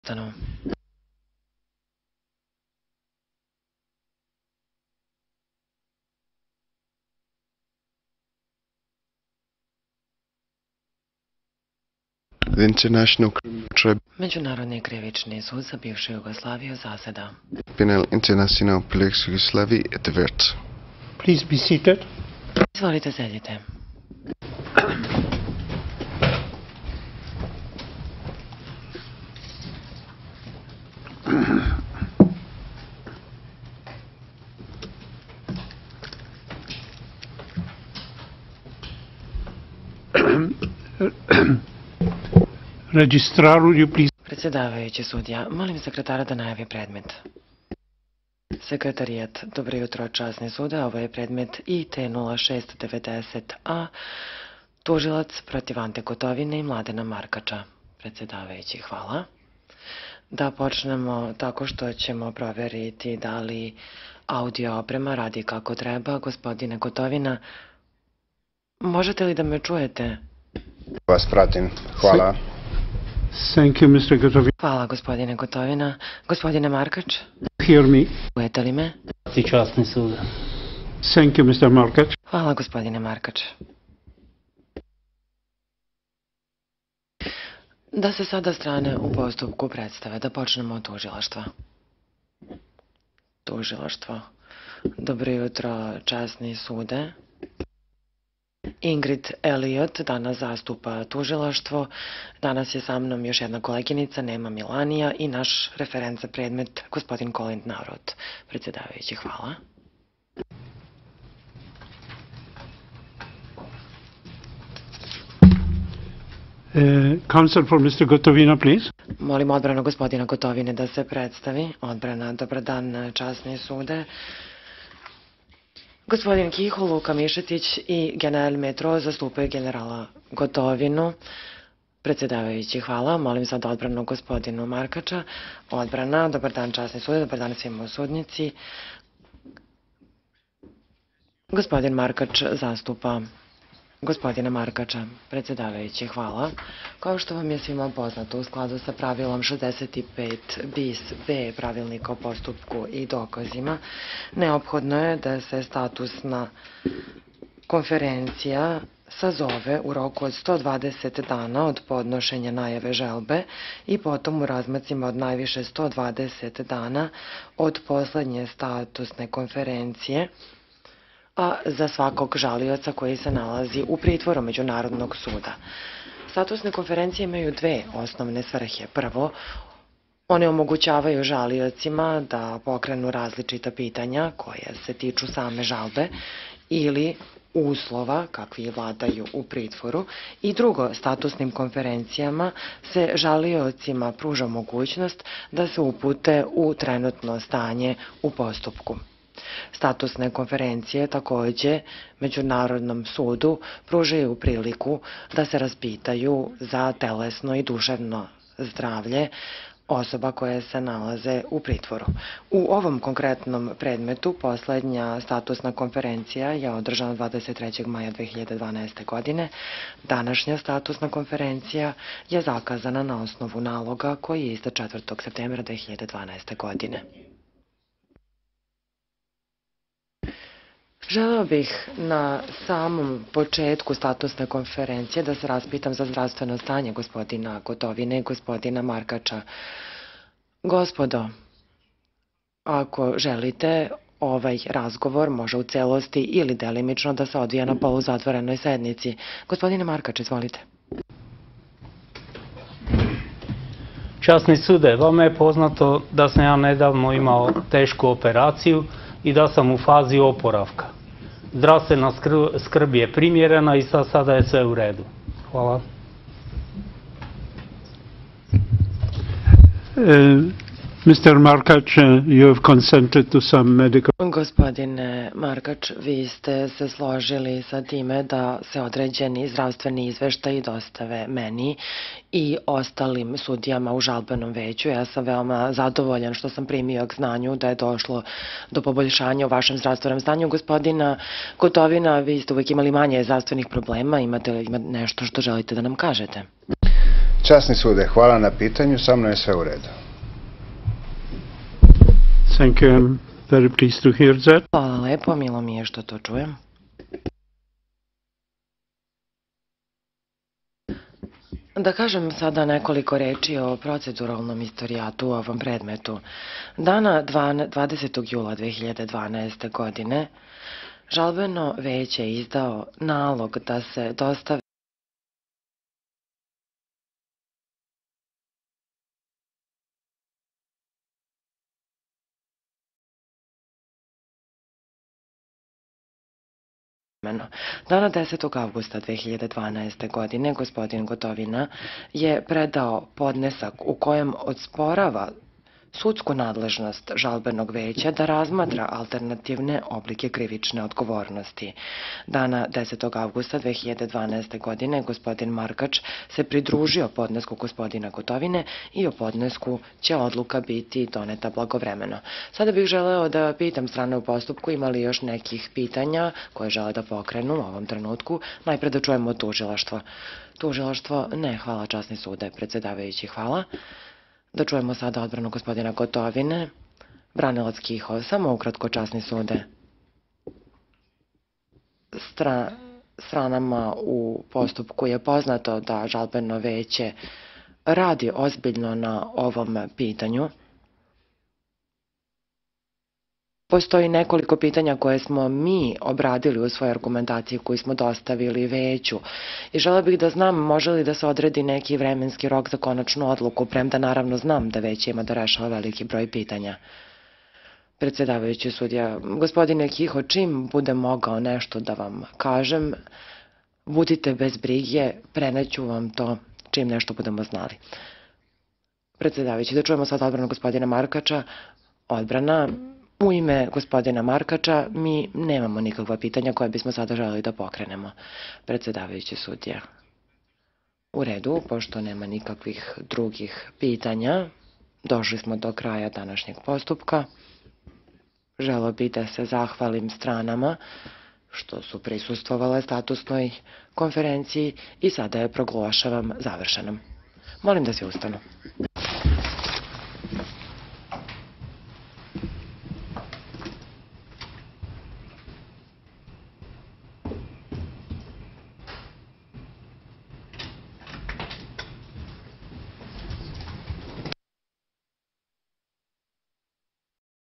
Stanu. The International Međunarodni krivični sud za bivšu Jugoslaviju zaseda. Tribunal International pour Jugoslavie est ouvert. Please be seated. Izvolite, sedite. Registrar, would you please? Predsjedavajući sudija, molim sekretara da najavi predmet. Sekretarijat, dobro jutro, časni suda, ovo je predmet IT 0690A, tužilac protiv Ante Gotovine i Mladena Markača. Predsjedavajući, hvala. Da počnemo tako što ćemo provjeriti da li audio oprema radi kako treba. Gospodine Gotovina, možete li da me čujete? Vas pratim. Hvala. Thank you, Mr. Gotovina. Hvala, gospodine Gotovina. Gospodine Markač, Hear me. čujete li me? Časni suda. Thank you, Mr. Markač. Hvala, gospodine Markač. Da se sada strane u postupku predstave, da počnemo od tužilaštva. Tužilaštvo. Dobro jutro, časni sude. Ingrid Elliot danas zastupa tužilaštvo. Danas je sa mnom još jedna koleginica, Nema Milanija, i naš referent za predmet, gospodin Colin Narod. Predsjedavajući, hvala. Counsel for Mr. Gotovina, please. Molim odbranu gospodina Gotovine da se predstavi. Odbrana, dobar dan, časni sude. Gospodin Kiho, Luka Mišetić i general Metro zastupaju generala Gotovinu. Predsjedavajući, hvala. Molim sad odbranu gospodinu Markača. Odbrana, dobar dan, časni sude, dobar dan svim osudnici. Gospodin Markač zastupa gospodina Markača. Predsjedavajući, hvala. Kao što vam je svima poznato, u skladu sa pravilom 65 bis B pravilnika o postupku i dokazima, neophodno je da se statusna konferencija sazove u roku od 120 dana od podnošenja najave žalbe i potom u razmacima od najviše 120 dana od poslednje statusne konferencije, a za svakog žalioca koji se nalazi u pritvoru Međunarodnog suda. Statusne konferencije imaju dve osnovne svrhe. Prvo, one omogućavaju žaliocima da pokrenu različita pitanja koje se tiču same žalbe ili uslova kakvi vladaju u pritvoru, i drugo, statusnim konferencijama se žaliocima pruža mogućnost da se upute u trenutno stanje u postupku. Statusne konferencije takođe Međunarodnom sudu pružaju priliku da se raspitaju za telesno i duševno zdravlje osoba koje se nalaze u pritvoru. U ovom konkretnom predmetu poslednja statusna konferencija je održana 23. maja 2012. godine. Današnja statusna konferencija je zakazana na osnovu naloga koji je izdat 4. septembra 2012. godine. Želeo bih na samom početku statusne konferencije da se raspitam za zdravstveno stanje gospodina Gotovine i gospodina Markača. Gospodo, ako želite, ovaj razgovor može u celosti ili delimično da se odvija na poluzatvorenoj sednici. Gospodine Markač, izvolite. Časni sude, vama je poznato da sam ja nedavno imao tešku operaciju i da sam u fazi oporavka. Zdravstvena skrb je primjerena i sada je sve u redu. Hvala. Mr. Markač, you have consented to some medical... Gospodine Markač, vi ste se složili sa time da se određeni zdravstveni izveštaji dostave meni i ostalim sudijama u žalbenom veću. Ja sam veoma zadovoljan što sam primio k znanju da je došlo do poboljšanja u vašem zdravstvenom stanju. Gospodina Gotovina, vi ste uvijek imali manje zdravstvenih problema. Imate li nešto što želite da nam kažete? Časni sude, hvala na pitanju, sa mnom je sve u redu. Thank you. I'm very pleased to hear that. Hvala lepo, milo mi je što to čujem. Da kažem sada nekoliko reči o proceduralnom istorijatu u ovom predmetu. Dana 20. jula 2012. godine žalbeno veće je izdao nalog da se dostavi Dana 10. avgusta 2012. godine gospodin Gotovina je predao podnesak u kojem osporava sudsku nadležnost žalbenog veća da razmatra alternativne oblike krivične odgovornosti. Dana 10. avgusta 2012. godine gospodin Markač se pridružio podnesku gospodina Gotovine i o podnesku će odluka biti doneta blagovremeno. Sada bih želeo da pitam strane u postupku ima li još nekih pitanja koje žele da pokrenu u ovom trenutku. Najpre da čujemo tužilaštvo. Tužilaštvo, ne, hvala časni sude, predsjedavajući, hvala. Da čujemo sada odbranu gospodina Gotovine. Branilac Kiho, samo ukratko časni sude. Stranama u postupku je poznato da žalbeno veće radi ozbiljno na ovom pitanju. Postoji nekoliko pitanja koje smo mi obradili u svojoj argumentaciji koju smo dostavili veću i žela bih da znam može li da se odredi neki vremenski rok za konačnu odluku, premda naravno znam da veće ima da rešava veliki broj pitanja. Predsjedavajući sudija, gospodine Kiho, čim budem mogao nešto da vam kažem, budite bez brige, preneću vam to čim nešto budemo znali. Predsjedavajući, da čujemo sad odbranu gospodina Markača. Odbrana. U ime gospodina Markača mi nemamo nikakva pitanja koje bismo sada želeli da pokrenemo. Predsjedavajući sudija. U redu, pošto nema nikakvih drugih pitanja, došli smo do kraja današnjeg postupka. Želeo bih da se zahvalim stranama što su prisustvovale statusnoj konferenciji i sada je proglašavam završenom. Molim da se ustanu.